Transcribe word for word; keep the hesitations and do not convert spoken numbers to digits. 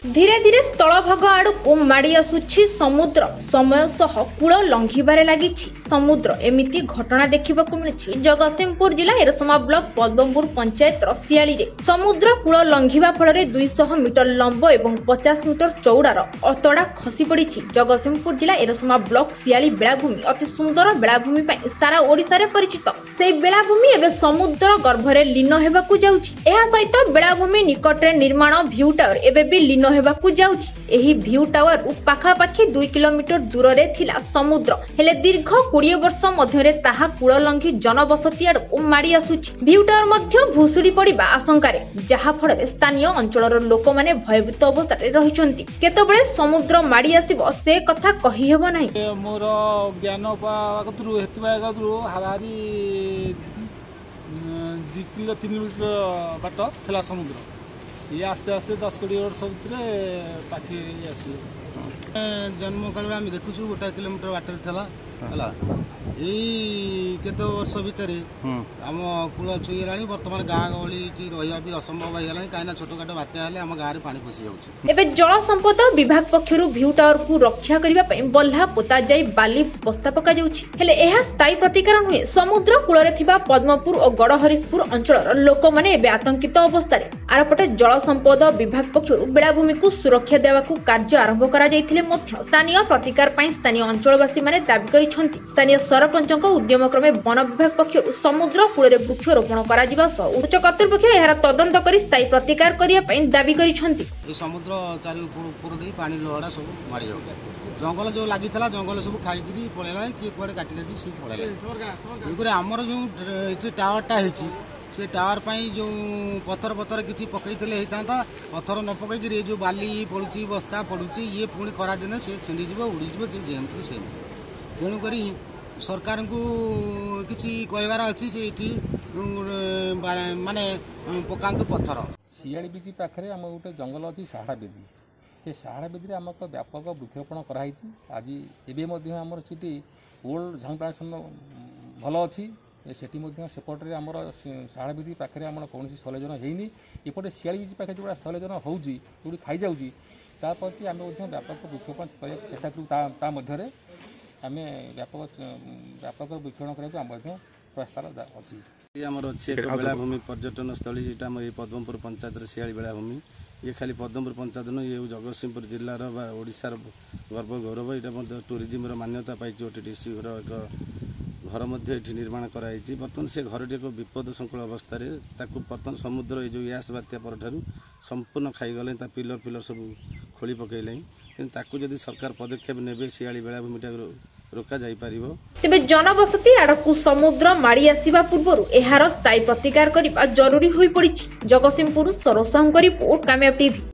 धीरे धीरे स्थलभाग आड़क माड़ी आसुछि समुद्र समय सह कूल लंघिबारे लागिछि समुद्र एमिति घटना देखिबाकू मिलिछि जगतसिंहपुर जिला एरसमा ब्लॉक पद्मपुर पंचायत सियाली रे समुद्र कूल लंघिबा फଳରେ दुई सौ मीटर लंब एवं पचास मीटर चौड़ार अतड़ा खसी पड़िछि। जगतसिंहपुर जिला एरसमा ब्लॉक सियाली बेलाभूमि अति सुंदर बेलाभूमि पई सारा ओडिसा रे परिचित। सेही बेलाभूमि एबे समुद्र गर्भरे लीन हेबाकू जाउछि। एहा सहित बेलाभूमि निकट रे निर्माण भ्यू टावर एबे भी लीन हेबाकू जाउछि। एही भ्यू टावर पाखापाखि दुई किलोमीटर दूर रे थिला समुद्र हेले दीर्घ कोड़े वर्ष मध्य ताहा कूल लंघी जनबसती आड़क माड़ी आसुछि। भ्यू टावर मध्य भुसुड़ी पड़िबा आशंकारे जहा फଳରେ स्थानीय अंचलर लोक माने भयभीत अवस्था रे रहिसंती। केतबेले समुद्र माड़ी आसीबो से कथा कहि हेबो नाही। मोर ज्ञान पाकतरु हेतबा गतरु हावारी दो किलो तीन मीटर बाट थला समुद्र ये आस्ते आस्ते दस कोटी वर्ष भितर पाखी आसी जन्म काल आम देखुछु गोटा किलोमीटर बाटर थला हला एई केतो वर्ष भितर आम कूल छुईलानी वर्तमान गाँ गहली रहिबा भी असंभव हो गलानी काइना छोटो काटो बात्या हेले आम गाँ रे पानी पसी जाउछि। एबे जल संपद विभाग पक्षरु भ्यू टावर को रक्षा करिबा पई बल्हा पोता जाई बाली बस्ता पका जाउछि हेले एहा स्थायी प्रतिकार नुहे। समुद्र कूल रे थिबा पद्मपुर और गड़हरिशपुर अंचलर लोक माने एबे आतंकित अवस्था रे आरपटे जल संपद विभाग पक्षरु बेलाभूमि को सुरक्षा देवाकू कार्य आरंभ करा जायथिले मध्य स्थानीय प्रतिकार पई स्थानीय अंचलवासी माने दाबी करिसंती। स्थानीय सरपंचक उद्यम क्रमे वन विभाग पक्षरु समुद्र कूल रे वृक्षरोपण करा जिबा सह उच्च कर्तृपक्ष एहार तदंत करी स्थायी प्रतिकार करिया पई दाबी करिसंती। ए समुद्र चारि ऊपर देई पानी लोहड़ा सब मारी जाउछि। जंगल जो लागि थला जंगल सब खाइकरी पळेला कि कोडे काटी काटी सब पळेला। एगुरे हमर जो इति टावर टा हेछि से टावर पाई जो पत्थर पत्थर किसी पकईले होता पत्थर न पकईकि जो बाली पड़ुची बस्ता पड़ुची ये पुणी खरा दिन से छिंडीज उड़ीज जमती से तेणुक सरकार को किसी कहबार अच्छी से माने पकातु पत्थर सियाड़ी बीच पाखे आम गोटे जंगल अच्छी साहाड़ा बेदी से साहाड़ा बेदी आम तो व्यापक वृक्षरोपण कराई आज एवं आमर सीटी ओल्ड झाऊ ट्रांसफर्म भल अच्छी सेठी सेपटे आमर साहाड़ा बीच पाखे आम कौन सलेजन होनी एपटे सियाड़ी बीच पाखे जो सलेजन होगी जो खाई जाऊँगी प्रति आम व्यापक वृक्षरोपण करने चेष्टा करूँ आम व्यापक व्यापक वृक्षरोपण करने आम प्रस्ताव अच्छी आमर अच्छे बेलाभूमि पर्यटन स्थली ये आम पद्मपुर पंचायत सियाड़ी बेलाभूमि ये खाली पद्मपुर पंचायत न ये जगतसिंहपुर जिलार ओडिशार गर्व गौरव यहाँ टूरिज्म मान्यता पाई ओटीडीसी घर एक घर मध्य ये निर्माण कराई बर्तमान से घर टी एक विपद संकुल अवस्था बर्तमान समुद्र ये जो यास बात्या पर संपूर्ण खाईगले पिलर पिलर सब खोली पकईले जदि सरकार पदक्षेप ने सियाड़ी बेलाभूमिटा रोका जाई पारिबो। तेबे जनबसती आड़कू समुद्र माड़ी आसीबा पूर्वरु एहार स्थायी प्रतिकार करिबा जरूरी होई पड़िछि। जगतसिंहपुर सरोसांग रिपोर्ट कामयाब टीवी।